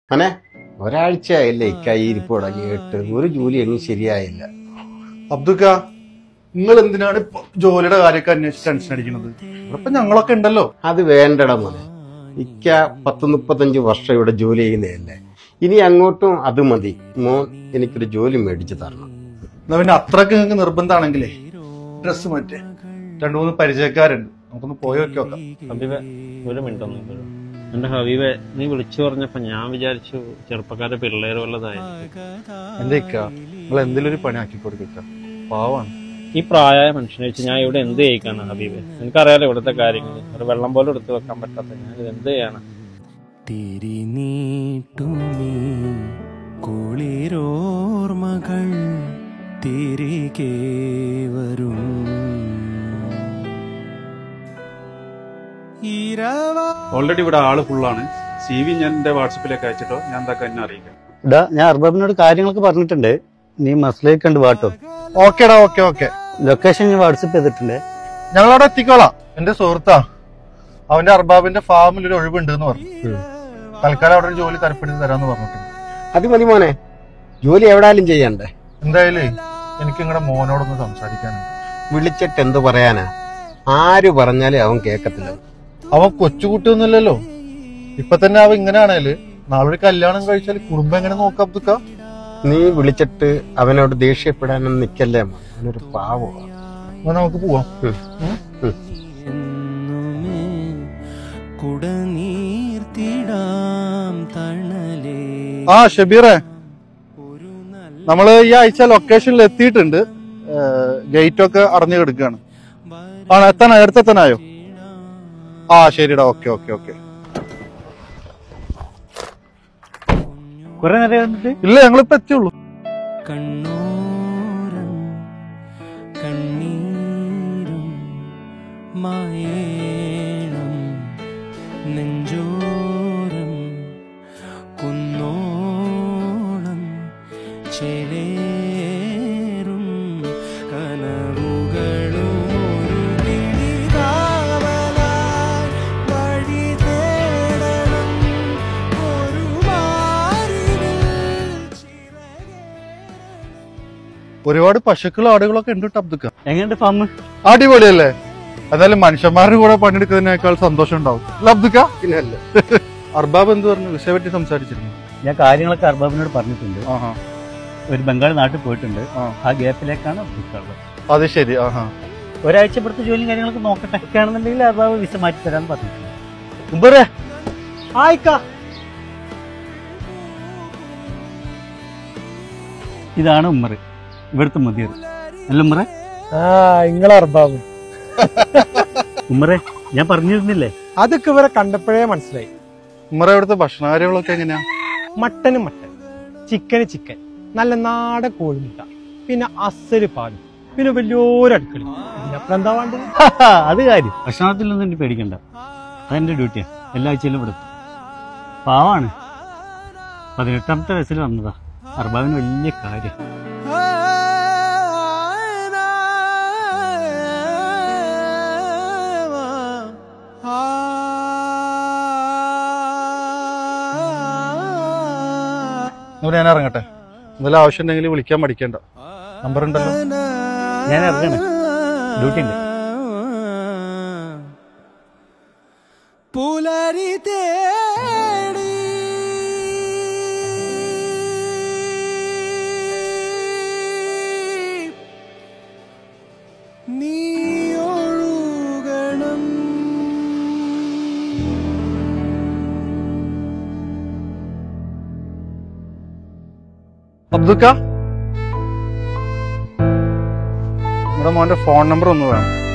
അനെ ഒരാഴ്ചയായില്ലേ ഇരിപ്പ് തുടങ്ങിയിട്ട് ഒരു ജോലി എങ്ങും ശരിയായില്ല. അബ്ദുക്ക, നിങ്ങൾ എന്തിനാണ് ഇപ്പൊ ജോലിയുടെ കാര്യമൊക്കെ അന്വേഷിച്ച് ടെൻഷൻ അടിക്കുന്നത്? ഇപ്പൊ ഞങ്ങളൊക്കെ ഉണ്ടല്ലോ. അത് വേണ്ടട മോനെ. 10-35 വർഷം ഇവിടെ ജോലി ചെയ്യുന്നതല്ലേ, ഇനി അങ്ങോട്ടും അത് മതി. മോൻ എനിക്കൊരു ജോലി മേടിച്ചു തരണം. എന്നാ പിന്നെ അത്രക്ക് നിങ്ങൾക്ക് നിർബന്ധമാണെങ്കിലേ ഡ്രസ്സ് മാറ്റേ 2-3 പരിചയക്കാരുണ്ട്, നമുക്കൊന്ന് പോയി നോക്കാം. ഹബീബെ, ഒരു മിനിറ്റ് ഒന്നും. എന്റെ ഹബീബെ, നീ വിളിച്ചു പറഞ്ഞപ്പോ ഞാൻ വിചാരിച്ചു ചെറുപ്പക്കാരെ പിള്ളേർ വല്ലതായി. എന്റെ ഇക്ക, നിങ്ങൾ എന്തെങ്കിലും ഒരു പണി ആക്കി കൊടുക്ക, പാവാണ്. ഈ പ്രായമായ മനുഷ്യനെ വെച്ച് ഞാൻ ഇവിടെ എന്ത് ചെയ്യിക്കാണ് ഹബീബെ? എനിക്കറിയാലോ ഇവിടുത്തെ കാര്യങ്ങൾ. ഒരു വെള്ളം പോലും എടുത്തു വെക്കാൻ പറ്റാത്ത ഞാൻ ഇത് എന്ത് ചെയ്യാണ്? തിരിനീട്ടുമീ കുളിരോർമകൾ തിരികെ വരും. ഓൾറെഡി ഇവിടെ ആള് ഫുള്ളാണ്. CV ഞാൻ എന്റെ വാട്സപ്പിലേക്ക് അയച്ചിട്ടോ, ഞാൻ എന്താക്കാൻ എന്നെ അറിയിക്കാം. ഞാൻ അർബാബിനോട് കാര്യങ്ങളൊക്കെ പറഞ്ഞിട്ടുണ്ട്. നീ മസ്ലയ്ക്ക് കണ്ട് വാട്ടോ. ഓക്കേടാ, ഓക്കെ. ലൊക്കേഷൻ ഞാൻ വാട്സപ്പ് ചെയ്തിട്ടുണ്ട്. ഞങ്ങളവിടെ എത്തിക്കോളാം. എന്റെ സുഹൃത്താ, അവന്റെ അർബാബിന്റെ ഫാമിൽ ഒരു ഒഴിവുണ്ട് എന്ന് പറഞ്ഞു. തൽക്കാലം അവിടെ ഒരു ജോലി തരപ്പെടുത്തി തരാന്ന് പറഞ്ഞിട്ടുണ്ട്. അത് മതി മോനെ, ജോലി എവിടായാലും ചെയ്യണ്ടേ. എന്തായാലും എനിക്ക് നിങ്ങളുടെ മോനോടൊന്ന് സംസാരിക്കാനുണ്ട്. വിളിച്ചിട്ട് എന്ത് പറയാനാ? ആര് പറഞ്ഞാലും അവൻ കേക്കത്തില്ല. അവൻ കൊച്ചുകുട്ടിയൊന്നുമില്ലല്ലോ. ഇപ്പൊ തന്നെ അവൻ ഇങ്ങനെയാണേല് നാളെ കല്യാണം കഴിച്ചാൽ കുടുംബം എങ്ങനെ നോക്കാം അബ്ദുക്ക? നീ വിളിച്ചിട്ട് അവനോട് ദേഷ്യപ്പെടാനൊന്നും നിക്കല്ലേ, അവനൊരു പാവമാണ്. നമുക്ക് പോവാം. ആ ഷബീറെ, നമ്മള് ഈ ആഴ്ച ലൊക്കേഷനിൽ എത്തിയിട്ടുണ്ട്. ഗേറ്റ് ഒക്കെ അടഞ്ഞു കിടക്കുകയാണ്. എത്താനായോ? അടുത്തെത്താനായോ? ആ ശരിടാ, ഓക്കെ. കുറെ നേരം വന്നിട്ട് ഇല്ല, ഞങ്ങളിപ്പോ എത്തിയുള്ളൂ. കണ്ണോരം കണ്ണീരും മായേണം നെഞ്ചോരം കുന്നോളം ചേലേറും കനവുകളും ഒരു പിടിതാവലായി വഴി തേടണം ഒരു ഒരുപാട് പശുക്കളും ആടുകളൊക്കെ ഉണ്ട് അബ്ദുക്ക. എങ്ങനെയുണ്ട് ഫാം? അടിപൊളിയല്ലേ? എന്തായാലും മനുഷ്യന്മാരുടെ കൂടെ പണിയെടുക്കുന്നതിനേക്കാൾ സന്തോഷം ഉണ്ടാവും അല്ല അബ്ദുക്ക? പിന്നല്ലേ. അർബാബ് എന്ത് പറഞ്ഞു? വിഷയെ പറ്റി സംസാരിച്ചിരുന്നു. ഞാൻ കാര്യങ്ങളൊക്കെ അർബാബിനോട് പറഞ്ഞിട്ടുണ്ട്. ആഹാ, ഒരു ബംഗാൾ നാട്ടിൽ പോയിട്ടുണ്ട്. ആ ഗ്യാപ്പിലേക്കാണ് ഉള്ളത്. അത് ശരി. ആഹാ, ഒരാഴ്ച ഇവിടുത്തെ ജോലിയും കാര്യങ്ങളൊക്കെ നോക്കട്ടെ. ആണെന്നുണ്ടെങ്കിൽ അർബാബ് വിസ മാറ്റി തരാന്ന് പറഞ്ഞിട്ടുണ്ട്. ഉമ്പറേ ആയിക്കാ, ഇതാണ് ഉമ്മറ്, ഇവിടുത്തെ മതിയർ. അല്ല ഉമ്മറെ? നിങ്ങളെ അർബാബ്. ഉമ്മറെ, ഞാൻ പറഞ്ഞിരുന്നില്ലേ? അതൊക്കെ ഇവരെ കണ്ടപ്പോഴേ മനസ്സിലായി. ഉമ്മറ ഇവിടുത്തെ ഭക്ഷണകാര്യങ്ങളൊക്കെ എങ്ങനെയാ? മട്ടന് മട്ടൻ, ചിക്കന് ചിക്കൻ, നല്ല നാടൻ കോഴിമുട്ട, പിന്നെ അസല് പാലും, പിന്നെ വലിയൊരു അടുക്കള. ഇതിനപ്പുറം എന്താ വേണ്ടത്? അത് കാര്യം. ഭക്ഷണത്തിലൊന്നും എനിക്ക് പേടിക്കണ്ട, അതെന്റെ ഡ്യൂട്ടിയാ. എല്ലാ ആഴ്ചയിലും ഇവിടെ പാവാണ്. 18ാമത്തെ വയസ്സിൽ വന്നതാ. അർബാബിന് വലിയ കാര്യം. ഞാൻ ഇറങ്ങട്ടെ. എന്തെങ്കിലും ആവശ്യം ഉണ്ടെങ്കിൽ വിളിക്കാൻ മടിക്കണ്ട. നമ്പർ ഉണ്ടല്ലോ. ഞാൻ ഇറങ്ങണേ, ഡ്യൂട്ടി ഉണ്ട്. പുലരി തേടി നീ ഒഴുകണം. അബ്ദുക്ക, നമ്മുടെ മോന്റെ ഫോൺ നമ്പർ ഒന്ന് വേണം.